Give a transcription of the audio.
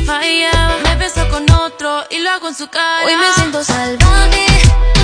fallaba. Me besó con otro y lo hago en su cara. Hoy me siento salvaje.